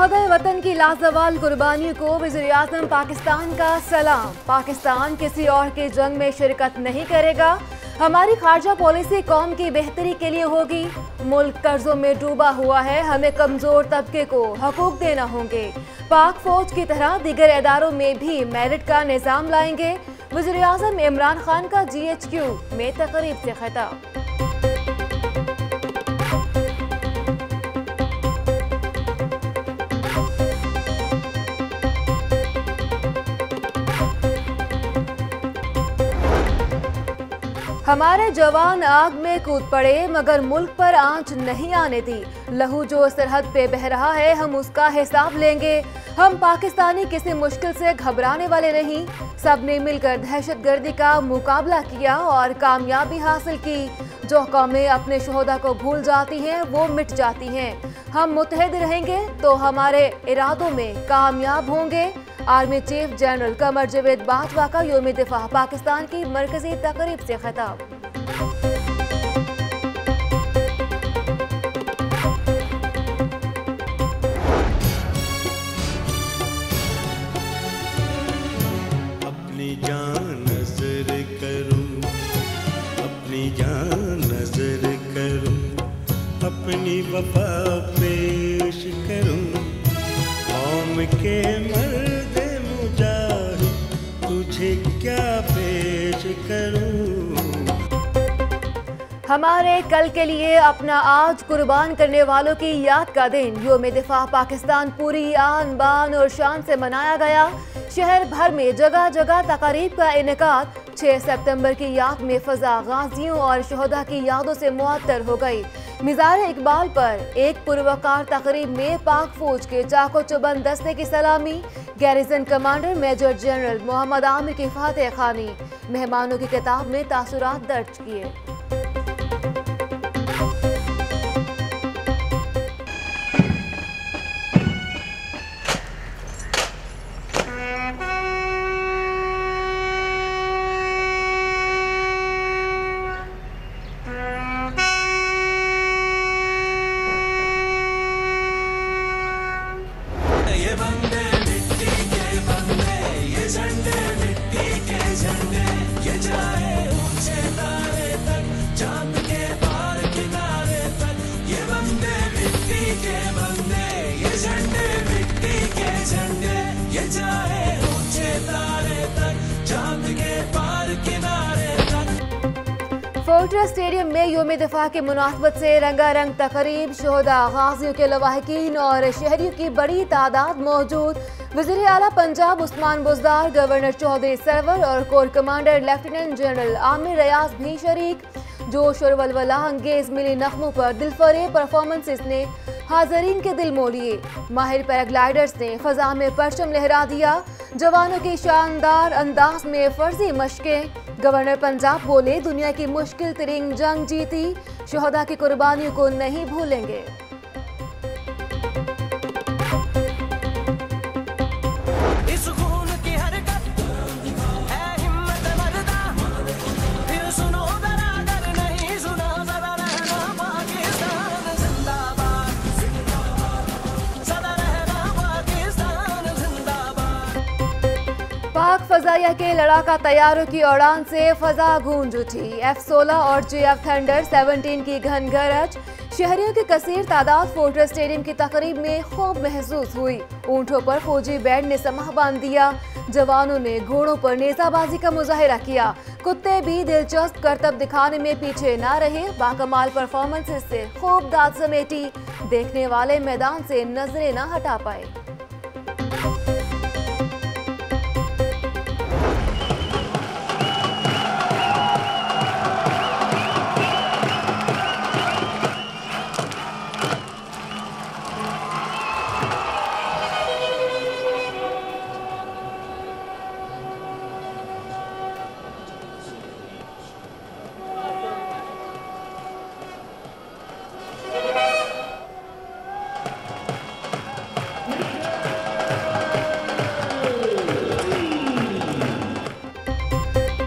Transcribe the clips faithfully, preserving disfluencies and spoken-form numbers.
शुहदाए वतन की लाजवाल कुर्बानियों को वज़ीर-ए-आज़म पाकिस्तान का सलाम। पाकिस्तान किसी और की जंग में शिरकत नहीं करेगा। हमारी खारजा पॉलिसी कौम की बेहतरी के लिए होगी। मुल्क कर्जों में डूबा हुआ है, हमें कमजोर तबके को हकूक देना होंगे। पाक फौज की तरह दीगर इदारों में भी मेरिट का निज़ाम लाएंगे। वज़ीर-ए-आज़म इमरान-खान का जी एच क्यू में तकरीब से खिताब। हमारे जवान आग में कूद पड़े मगर मुल्क पर आंच नहीं आने दी। लहू जो सरहद पे बह रहा है हम उसका हिसाब लेंगे। हम पाकिस्तानी किसी मुश्किल से घबराने वाले नहीं। सब ने मिलकर दहशतगर्दी का मुकाबला किया और कामयाबी हासिल की। जो कौमें अपने शुहदा को भूल जाती हैं वो मिट जाती हैं। हम मुत्तहिद रहेंगे तो हमारे इरादों में कामयाब होंगे। Army chief general Qamar Javed Bajwa का योम दिफा पाकिस्तान की मरकजी तकरीब से खिताब। अपनी जान नजर करूं, अपनी जान नजर करूं, अपनी वफा पेश करूं। कौम के मर्द मुजाहिद तुझे क्या पेश करूं। हमारे कल के लिए अपना आज कुर्बान करने वालों की याद का दिन योम दिफा पाकिस्तान पूरी आन बान और शान से मनाया गया। शहर भर में जगह जगह तकारीब का इनेकाद। छह सितंबर की याद में फजा गाजियों और शहदा की यादों से मुअत्तर हो गई। मिज़ार इकबाल पर एक पुरवकार तकरीब में पाक फौज के चाको चुबंद दस्ते की सलामी। Garrison commander major general Mohammad Amir की फातह खानी। मेहमानों की किताब में तासुरात दर्ज किए। फोर्ट्रेस स्टेडियम में योम दिफा की मुनासबत से रंगारंग तकरीब। शोहदा गाजियों के लवाहिकीन और शहरियों की बड़ी तादाद मौजूद। वज़ीर आला पंजाब उस्मान-बुज़दार, गवर्नर चौधरी सरवर और corps commander lieutenant general Amir Riaz भी शरीक। जोश और वलवला अंगेज मिली नगमों पर दिलफरेब परफॉर्मेंसेस ने हाजरीन के दिल मोह लिए। माहिर पैराग्लाइडर्स ने फजा में परचम लहरा दिया। जवानों की शानदार अंदाज में फर्जी मशकें। गवर्नर पंजाब बोले दुनिया की मुश्किल तरीन जंग जीती। शुहदा की कुर्बानियों को नहीं भूलेंगे। पाक फजाइया के लड़ाका तैयारों की उड़ान से फजा गूंज उठी। एफ सोलह और जे एफ थंडर सेवनटीन की घन गरज। शहरियों की कसीर तादाद फोर्ट्रेस स्टेडियम की तकरीब में खूब महसूस हुई। ऊंटों पर फौजी बैंड ने समाह बांध दिया। जवानों ने घोड़ों पर नेजाबाजी का मुजाहिरा किया। कुत्ते भी दिलचस्प करतब दिखाने में पीछे न रहे। बाकमाल परफॉर्मेंसेस से खूब दाद समेटी। देखने वाले मैदान से नजरें न हटा पाए।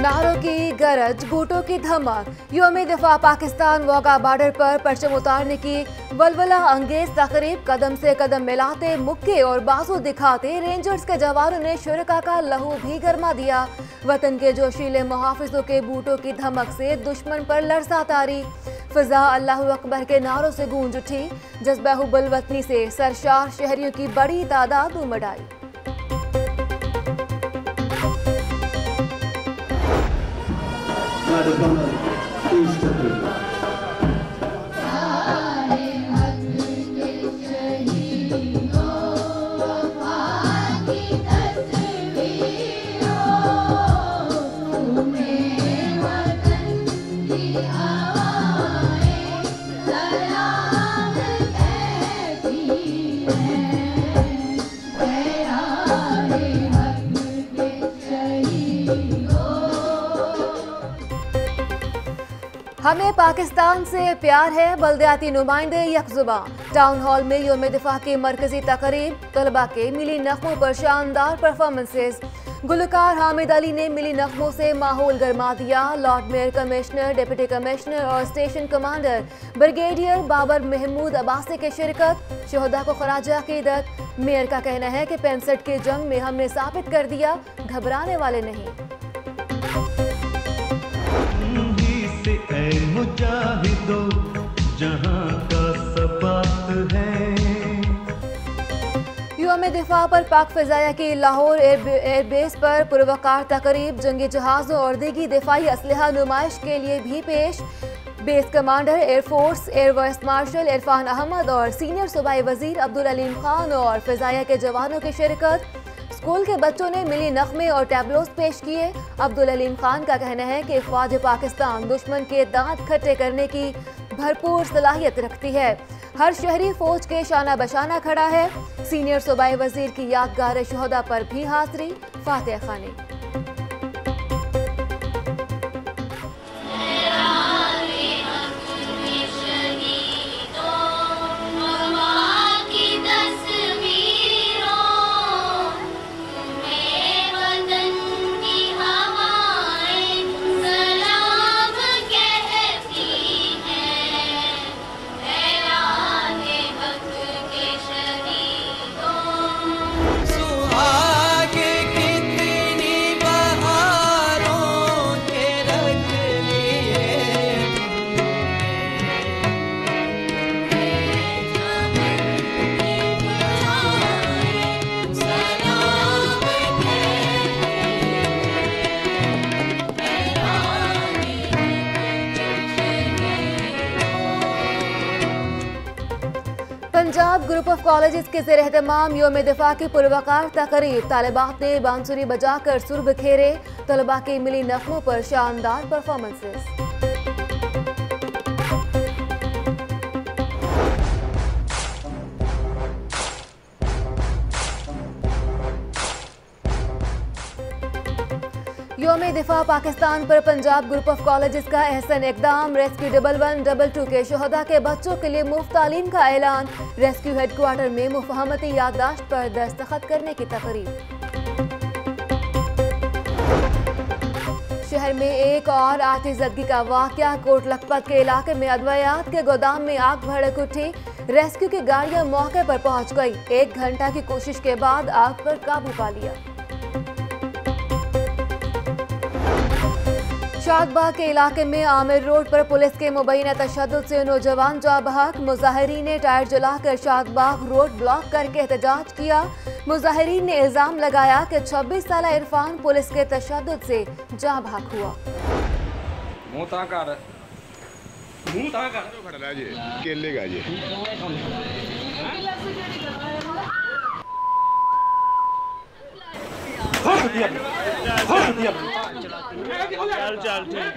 नारों की गरज, बूटों की धमक, योम दिफा पाकिस्तान वाघा बॉर्डर पर परचम उतारने की वलवला अंगेज तकरीब, कदम से कदम मिलाते मुक्के और बाजू दिखाते रेंजर्स के जवानों ने शुरका का लहू भी गरमा दिया। वतन के जोशीले मुहाफिजों के बूटों की धमक से दुश्मन पर लरसा तारी, फिजा अल्लाहु अकबर के नारों से गूंज उठी, जज्बा हुब्बुल वतनी से सरशार शहरियों की बड़ी तादाद उमड़ आई। हमें पाकिस्तान से प्यार है, बल्दियाती नुमाइंदे यकजुबां। टाउन हॉल में योम दिफा की मरकजी तकरीब, तलबा के मिली नगमों पर शानदार परफॉर्मेंसेस। गुलकार हामिद अली ने मिली नगमों से माहौल गरमा दिया। Lord mayor, commissioner, deputy commissioner और station commander brigadier Babar Mahmood Abbasi की शिरकत, शहदा को खराज अकीदत। मेयर का कहना है कि पैंसठ की जंग में हमने साबित कर दिया, घबराने वाले नहीं। मुजाहिदो जहां का सबात है। योम दिफा पर पाक फिजाया की लाहौर एयरबेस पर पुरवकार तकरीब, जंगी जहाजों और दीगी दिफाई असलहा नुमाइश के लिए भी पेश। Base commander air force air vice marshal Irfan Ahmed और सीनियर सूबाई वजीर अब्दुल अलीम-खान और फिजाया के जवानों की शिरकत। स्कूल के बच्चों ने मिली नगमे और टैबलोस पेश किए। अब्दुल अलीम-खान का कहना है कि फ़ौज पाकिस्तान दुश्मन के दांत खट्टे करने की भरपूर सलाहियत रखती है। हर शहरी फौज के शाना बशाना खड़ा है। सीनियर सूबाई वजीर की यादगार शहदा पर भी हाजिरी, फातिहा खानी। पंजाब ग्रुप ऑफ कॉलेजेस के ज़ेर एहतमाम योम दिफा की पुरवकार तकरीब, तालिबात ने बांसुरी बजाकर सुर बिखेरे। तलबा की मिली नगमों पर शानदार परफॉर्मेंसेस। योम दिफा पाकिस्तान पर पंजाब ग्रुप ऑफ कॉलेजेस का एहसन इकदाम, rescue double one double two के शहदा के बच्चों के लिए मुफ्त तालीम का ऐलान। रेस्क्यू हेडक्वार्टर में मुफहमती याददाश्त पर दस्तखत करने की तकरीब। शहर में एक और आतिशज़दगी का वाक़या, कोट लखपत के इलाके में अद्वियात के गोदाम में आग भड़क उठी। रेस्क्यू की गाड़ियां मौके पर पहुंच गई। एक घंटा की कोशिश के बाद आग पर काबू पा लिया। शादबाग के इलाके में आमिर रोड पर पुलिस के मुबैना तशद्दुद से नौजवान जा बहक। मुजाहिरीन ने टायर जलाकर शादबाग रोड ब्लॉक करके एहतजाज किया। मुजाहिरीन ने इल्जाम लगाया कि छब्बीस साल इरफान पुलिस के तशद्दुद से जा बहक हुआ। चल चल ठीक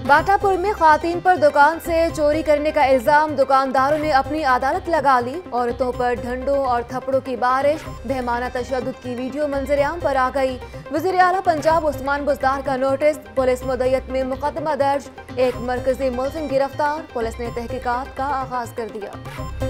बाटापुर में खातून पर दुकान से चोरी करने का इल्जाम, दुकानदारों ने अपनी अदालत लगा ली। औरतों पर डंडों और थप्पड़ों की बारिश, बेहमाना तशद्दुद की वीडियो मंजरेआम पर आ गई। वज़ीर आला पंजाब उस्मान-बुज़दार का नोटिस, पुलिस मुद्दत में मुकदमा दर्ज, एक मरकजी मुलजिम गिरफ्तार, पुलिस ने तहकीकात का आगाज कर दिया।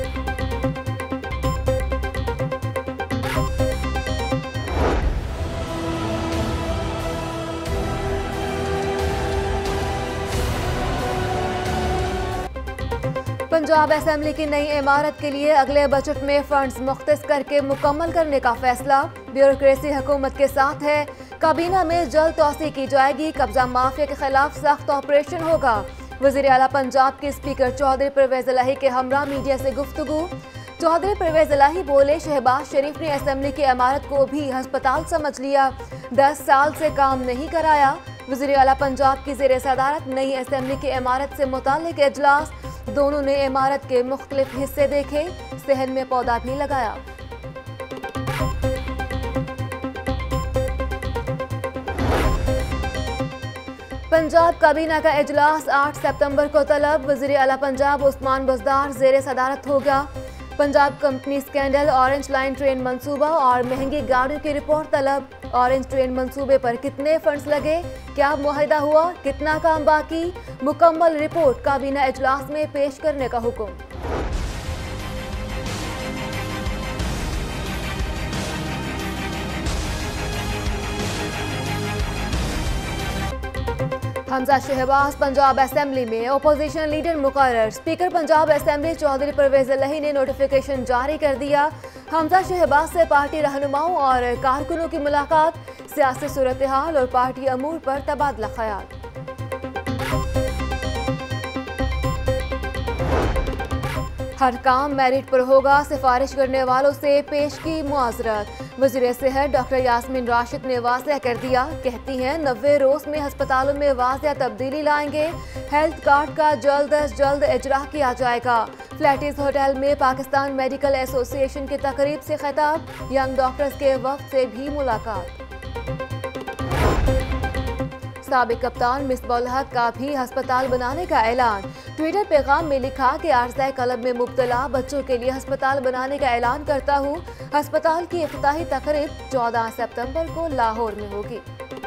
पंजाब असेंबली की नई इमारत के लिए अगले बजट में फंड्स मुख्तस करके मुकम्मल करने का फैसला, ब्यूरोक्रेसी हुकूमत के साथ है। काबीना में जल्द तौसी की जाएगी, कब्जा माफिया के खिलाफ सख्त ऑपरेशन होगा। वज़ीर आला पंजाब के स्पीकर चौधरी परवेज इलाही के हमरा मीडिया से गुफ्तगू। चौधरी परवेज इलाही बोले, शहबाज शरीफ ने असेंबली की इमारत को भी अस्पताल समझ लिया, दस साल से काम नहीं कराया। वज़ीर आला पंजाब की ज़ेर सदारत नई असेंबली की इमारत से मुताल्लिक इजलास, दोनों ने इमारत के मुख्तलिफ हिस्से देखे, सहन में पौधा भी लगाया। पंजाब काबीना का इजलास आठ सितंबर को तलब, वज़ीर आला पंजाब उस्मान-बुज़दार ज़ेर सदारत होगा। Punjab company scandal, orange line train मंसूबा और महंगी गाड़ियों की रिपोर्ट तलब। ऑरेंज ट्रेन मंसूबे पर कितने फंड्स लगे, क्या मुआहिदा हुआ, कितना काम बाकी, मुकम्मल रिपोर्ट काबीना इजलास में पेश करने का हुक्म। हमजा शहबाज पंजाब असेंबली में अपोजिशन लीडर मुकर्रर, स्पीकर पंजाब असेंबली चौधरी परवेज इलाही ने नोटिफिकेशन जारी कर दिया। हमजा शहबाज से पार्टी रहनुमाओं और कारकुनों की मुलाकात, सियासी सूरत हाल और पार्टी अमूर पर तबादला ख्याल। हर काम मेरिट पर होगा, सिफारिश करने वालों से पेश की मुआजरत। वज़ीर सेहत डॉक्टर यास्मीन राशिद ने वाज़ेह कर दिया, कहती हैं नब्बे रोज में अस्पतालों में वाज़ेह तब्दीली लाएंगे, हेल्थ कार्ड का जल्द अज जल्द इजरा किया जाएगा। फ्लैटिस होटल में पाकिस्तान मेडिकल एसोसिएशन की तकरीब से खिताब, यंग डॉक्टर्स के वफ्द से भी मुलाकात। साबिक कप्तान मिसबाउल हक का भी अस्पताल बनाने का ऐलान, ट्विटर पैगाम में लिखा कि आर्ज़ाए कलब में मुब्तला बच्चों के लिए अस्पताल बनाने का ऐलान करता हूँ। अस्पताल की इफ्तिताही तकरीब चौदह सितंबर को लाहौर में होगी।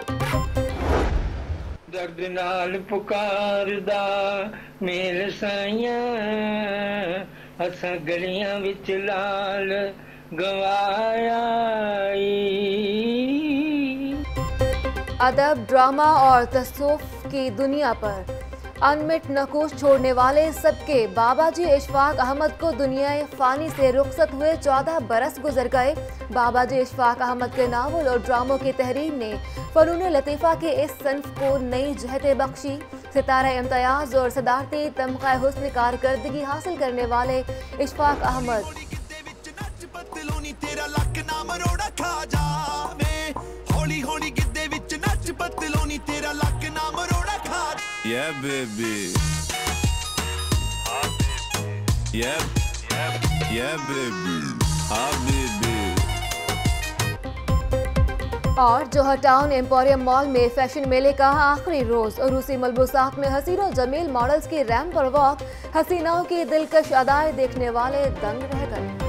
दर्द नाल पुकारदा मेरे साइया, असां गलियां विच लाल गवाया। अदब, ड्रामा और तसव्वुफ की दुनिया पर अनमिट नकूश छोड़ने वाले सबके बाबा जी इशफाक अहमद को दुनिया फ़ानी से रुखसत हुए चौदह बरस गुजर गए। बाबा जी इशफाक अहमद के नावल और ड्रामों की तहरीर ने फ़नून लतीफ़ा के इस सन्फ को नई जहतें बख्शी। सितारा इम्तियाज़ और सदारती तमग़ा हुस्न कारकर्दगी हासिल करने वाले Ishfaq Ahmad Yeah, baby. Yeah, yeah, baby. Ah, baby. और जोहर टाउन एम्पोरियम मॉल में फैशन मेले का आखिरी रोज, रूसी मलबूसात में हसीन और जमील मॉडल्स की रैंप पर वॉक, हसीनाओं की दिलकश अदाएं देखने वाले दंग रह गए।